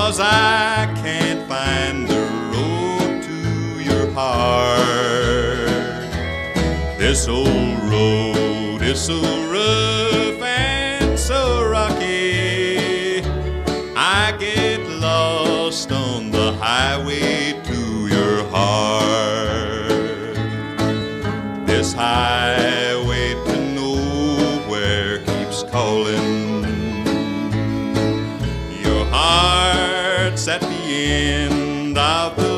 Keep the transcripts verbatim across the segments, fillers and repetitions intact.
'cause I can't find the road to your heart. This old road is so rough and so rocky, I get lost on the highway to your heart. This highway to nowhere keeps calling. Your heart's at the end of the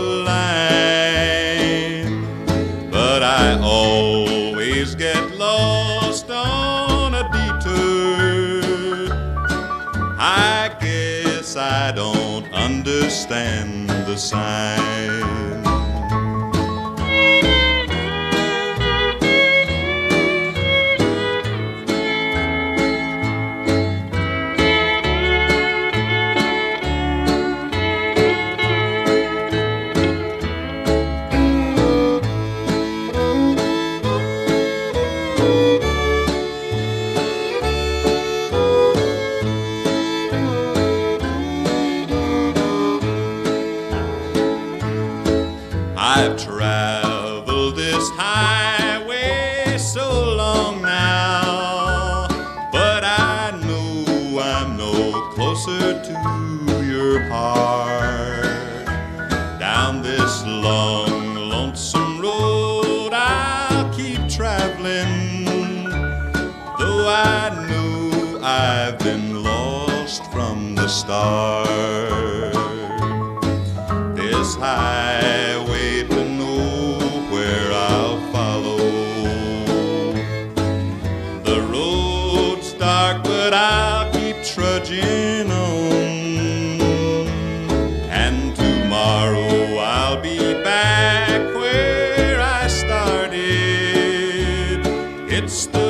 line, but I always get lost on a detour. I guess I don't understand the sign. I've traveled this highway so long now, but I know I'm no closer to your heart. Down this long, lonesome road I'll keep traveling, though I know I've been lost from the start. This highway to nowhere I'll follow. The road's dark, but I'll keep trudging on. And tomorrow I'll be back where I started. It's the